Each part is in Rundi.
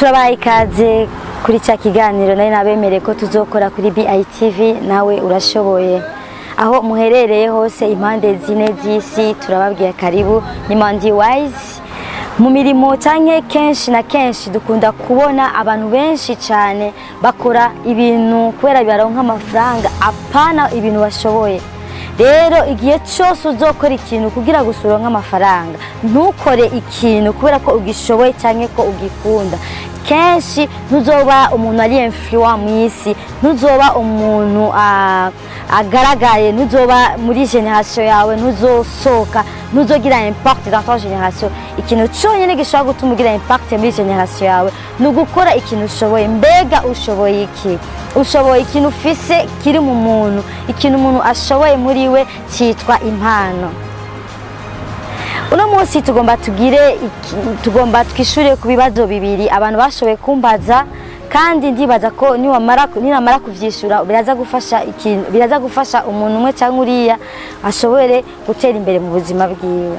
turabaye ikaze kuri cya kiganiro nari nabemereye ko tuzokora kuri BITV nawe urashoboye aho muherereye hose impande zine z'isi turababwiye karibu ni Mandi Wise mu mirimo canke kenshi na kenshi dukunda kubona abantu benshi cyane bakora ibintu kubera bibaronka amafaranga apana ibintu bashoboye. Rero igihe cyose uzokora ikintu kugira gusuronka amafaranga ntukore ikintu kubera ko ugishoboye cyane ko ugikunda. Kenshi ntuzoba umuntu ari influence mwisi, ntuzoba umuntu agaragaye, ntuzoba muri generation yawe, ntuzosoka, ntuzogira impact dans ta generation. Ikintu cyonyine gishobora gutuma ugira impact muri generation yawe nugukora ikintu ushoboye. Mbega ushoboye iki? Ushoboye ikintu ufise kiri mu muntu, ikintu umuntu ashoboye muri we cyitwa impano. Uno munsi tugomba twishure ku bibazo bibiri abantu bashoboye kumbaza, kandi ndibaza ko ninamara kuvyishura biraza gufasha umuntu umwe cyangwa uriya ashobore gutera imbere mu buzima bwiwe.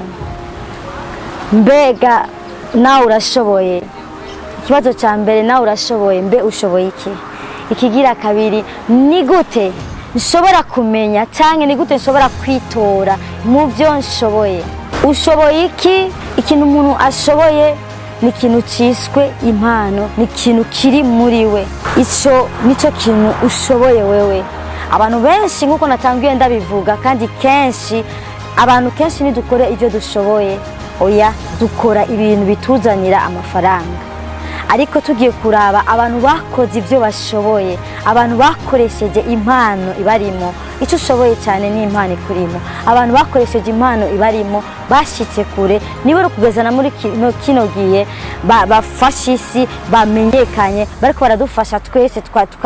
Mbega nawe urashoboye? Ikibazo cya mbere, nawe urashoboye? Mbe ushoboye iki? Ikigira kabiri, ni gute nshobora kumenya cyangwa ni gute nshobora kwitora mu byo nshoboye? Ushoboye iki? Ikintu umuntu ashoboye ni ikintu cyiswe impano, ni ikintu kiri muri we. Ico nico kintu ushoboye wewe. Abantu benshi nkuko natangiye ndabivuga, kandi abantu kenshi nidukore ibyo dushoboye, oya dukora ibintu bituzanira amafaranga. Ariko tugiye kuraba abantu bakoze ibyo bashoboye, abantu bakoresheje impano ibarimo. Icyo ushoboye cyane ni impano ikurimo. Abantu bakoresheje impano ibarimo bashitse kure, nibo kugezana muri kino gihe bafasha isi, bamenyekanye, bariko baradufasha twese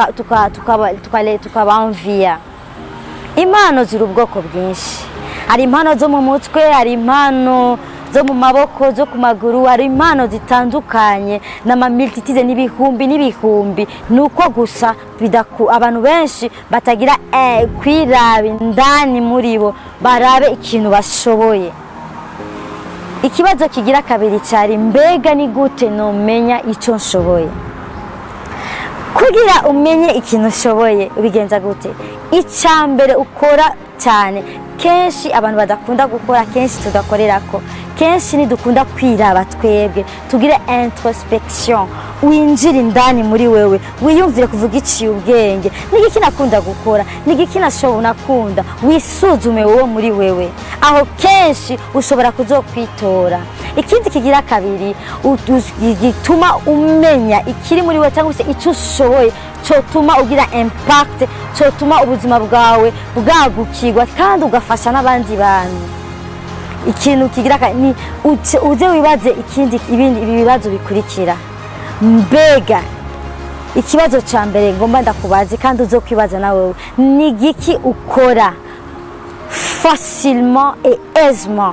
tukabamvia. Impano ziri ubwoko bwinshi. Hari impano zo mu mutwe, hari impano zo mu maboko, zo ku maguru, hari impano zitandukanye n'amamiltitize n'ibihumbi. Nuko gusa abantu benshi batagira kwiraba indani muri bo barabe ikintu bashoboye. Ikibazo kigira kabiri cyari, mbega ni gute nomenya icyo nshoboye? Kugira umenye ikintu ushoboye ubigenza gute? Icyambere ukora cyane, kenshi abantu badakunda gukora, kenshi tudakorerako, kenshi nidukunda kwiraba twebwe, tugire introspection, winjira indani muri wewe, wiyumvire kuvuga iciye ubwenge, nigiki nakunda gukora, nigiki nakunda, wisuzume wowe muri wewe. Aho kenshi ushobora kuzokwitora. Ikindi kigira kabiri, gituma umenya ikiri muri wewe cyangwa se icyo ushoboye, cyotuma ugira impact, cyotuma ubuzima bwawe bwagukirwa kandi ugafasha n'abandi bantu. Ikintu kigira ni uze wibaze ibi bibazo bikurikira. Mbega ikibazo cya mbere ngomba ndakubaze kandi uzo kwibaza nawe, ni giki ukora facilement et aisément?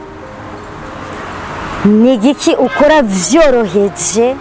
Ni giki ukora vyoroheje?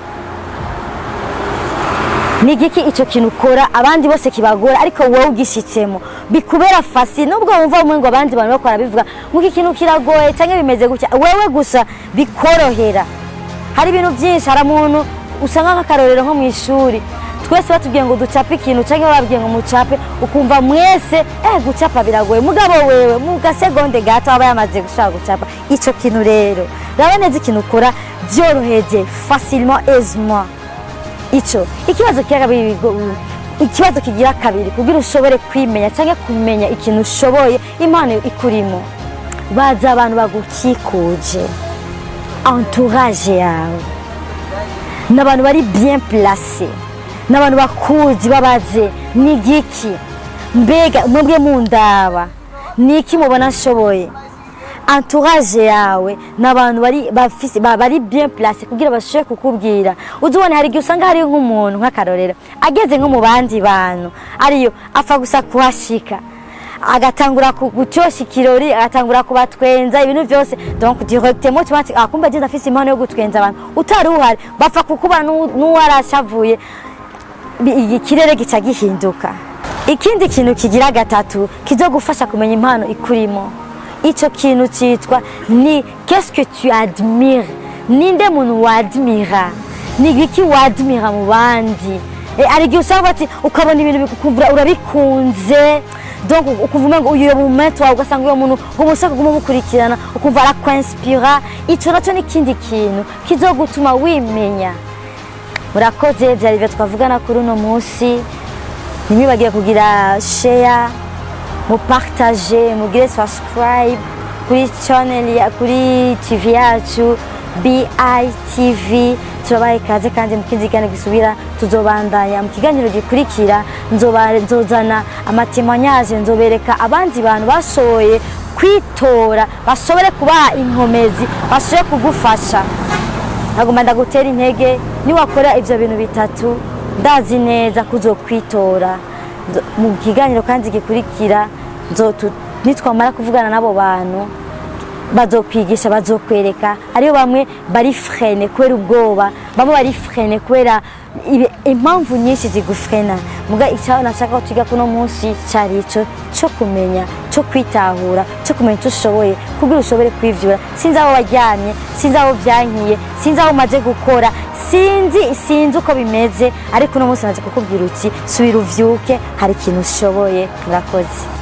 Ni giki icyo kintu ukora abandi bose kibagora ariko wowe ugishitsemo bikubera facile? Nubwo wumva umwe ngo abandi bantu bakora bivuga ngo iki kintu kiragoye cyangwa bimeze gutya, wewe gusa bikorohera. Hari ibintu byinshi, hari umuntu usanga nk'akarorero nko mu ishuri, twese batubwiye ngo ducape ikintu cyangwa babwiye ngo mucape, ukumva mwese gucapa biragoye, mugabo wewe mu gasegonde gato aba yamaze gushaka gucapa icyo kintu. Rero uraboneza ikintu ukora byoroheje, facilement, aisément. Ikibazo kigira kabiri, kugira ushobore kwimenya cyangwa kumenya ikintu ushoboye, impano ikurimo, baza abantu bagukikuje, entourage yawe, n'abantu bari bien placé, n'abantu bakuzi, babaze ni giki? Mbega mwebwe mundaba niki mubona nshoboye? Entourage yawe n'abantu bari bien placé kugira bashobore kukubwira. Uzubone hari gihe usanga hari nk'umuntu nk'akarorero ageze nko mu bandi bantu, ariyo apfa gusa kuhashika agatangura gucyosha ikirori, agatangura kubatwenza ibintu byose, donc directement tu vas akumva je ndafise impano yo gutwenza abantu utari uhari, bapfa kukuba n'uwarashavuye, ikirere gica gihinduka. Ikindi kintu kigira gatatu kizogufasha kumenya impano ikurimo, icyo kintu cyitwa ni qu'est-ce que tu admires? Ninde muntu wadmira? ni iki wadmira mu bandi ari gihe usanga ati ukabona ibintu bikuvura urabikunze donc ukuvuga ngo uyu moment wawe ugasanga uyo muntu umushaka kumukurikirana ukumva arakwenspira ico naco n'ikindi kintu kizogutuma wimenya. Murakoze byari byo twavugana kuri uno munsi, ntimwibagiye kugira share, mu partager, mugire subscribe kuri channel ya kuri TV yacu BITV. Turabaye kaze kandi mu kindi kiganiro gisubira tuzobandanya mu kiganiro gikurikira nzozana amatemanyage, nzobereka abandi bantu bashoboye kwitora, bashobore kubaha inkomezi, bashobore kugufasha. Nagomba ndagutera intege niwakora ivyo bintu bitatu ndazi neza kuzokwitora. Mu kiganiro kandi gikurikira nitwamara kuvugana nabo bantu bazokwigisha, bazokwereka. Ariyo bamwe bari frene kubera ubwoba, bamwe bari frene kubera impamvu nyinshi zigufrena. Muga icyaho nashaka ko twiga kuno munsi cyari ico cyo kumenya, cyo kwitahura, cyo kumenya icyo ushoboye kugira ushobore kwivyura. Sinzi aho waryamye, sinzi aho byankiye, sinzi aho umaze gukora, sinzi uko bimeze, ariko uno munsi naje kukubwira uti subira uvyuke, hari ikintu ushoboye. Murakoze.